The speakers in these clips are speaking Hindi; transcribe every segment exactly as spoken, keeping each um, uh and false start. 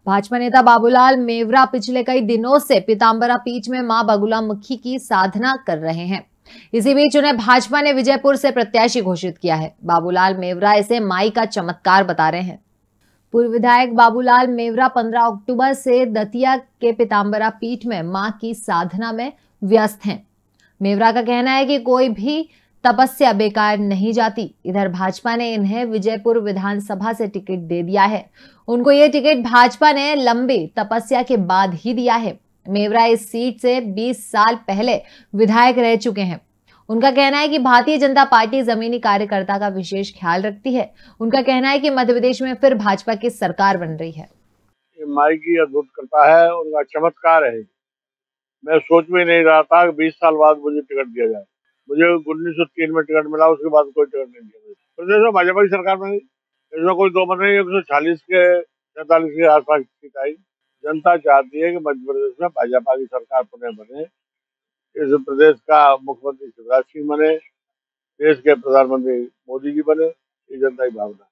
भाजपा नेता बाबूलाल मेवरा पिछले कई दिनों से पीताम्बरा पीठ में मां बगुलामुखी की साधना कर रहे हैं। इसी बीच उन्हें भाजपा ने विजयपुर से प्रत्याशी घोषित किया है। बाबूलाल मेवरा इसे माई का चमत्कार बता रहे हैं। पूर्व विधायक बाबूलाल मेवरा पंद्रह अक्टूबर से दतिया के पीताम्बरा पीठ में मां की साधना में व्यस्त हैं। मेवरा का कहना है कि कोई भी तपस्या बेकार नहीं जाती। इधर भाजपा ने इन्हें विजयपुर विधानसभा से टिकट दे दिया है। उनको ये टिकट भाजपा ने लंबी तपस्या के बाद ही दिया है। मेवरा इस सीट से बीस साल पहले विधायक रह चुके हैं। उनका कहना है कि भारतीय जनता पार्टी जमीनी कार्यकर्ता का विशेष ख्याल रखती है। उनका कहना है कि मध्य प्रदेश में फिर भाजपा की सरकार बन रही है। माई की अद्भुत कृपा है, उनका चमत्कार है। मैं सोच में नहीं रहा था कि बीस साल बाद मुझे टिकट दिया जाए। मुझे उन्नीस सौ तीन में टिकट मिला, उसके बाद कोई टिकट नहीं दिया। प्रदेश में भाजपा की सरकार बनी, इसमें कोई दो मत नहीं। एक सौ चालीस के सैतालीस के आसपास सीट आई। जनता चाहती है कि मध्य प्रदेश में भाजपा की सरकार पुनः बने, इस प्रदेश का मुख्यमंत्री शिवराज सिंह बने, देश के प्रधानमंत्री मोदी जी बने। ये जनता की भावना है।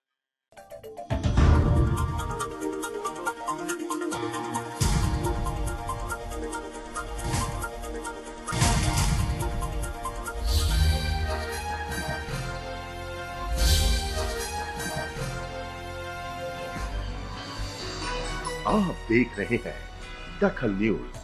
आप देख रहे हैं दखल न्यूज।